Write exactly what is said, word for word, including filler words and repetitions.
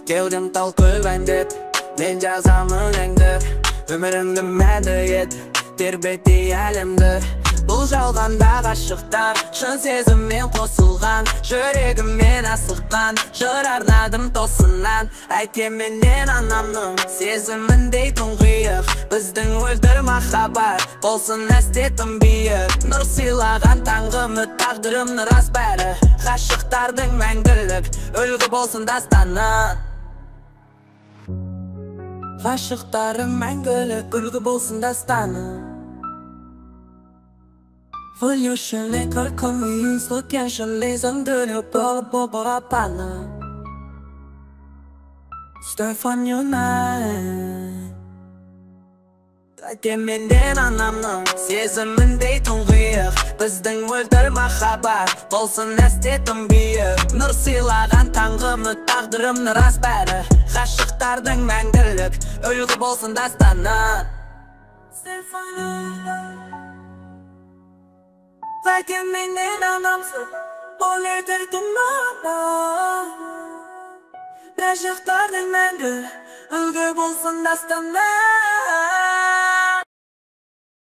Kevdim talqılan deb men жазамын әңді Өмірімді мәді ет тербетті әлемді Бұл жалғанда ғашықтар шын сезіммен қосылған Жүрегіммен асыққан жыр арнадым тосыннан Әкем менен анамның сезіміндей тұңғиық Біздің өлтір махаббат болсын әстетім биік Нұр сыйлаған таңғымы тағдырымны рас бәрі Ғашықтардың мәңгілік үлгі болсын дастаны Ғашықтарым мәңгілік үлгі болсын дастаны Вылюшенный коркомин, слукеншенный зандырю Бо-бо барабаны Stefan United Әкем менен анамның сезіміндей тұңғиық Біздің өлтір махаббат болсын әстетім биік Нұр сыйлаған таңғымы тағдырымны рас бәрі Ғашықтардың мәңгілік үлгі болсын дастаны Stefan United Әкем менен анамсың ол өлтір тұмана Ғашықтардың мәңгі үлгі болсын дастаны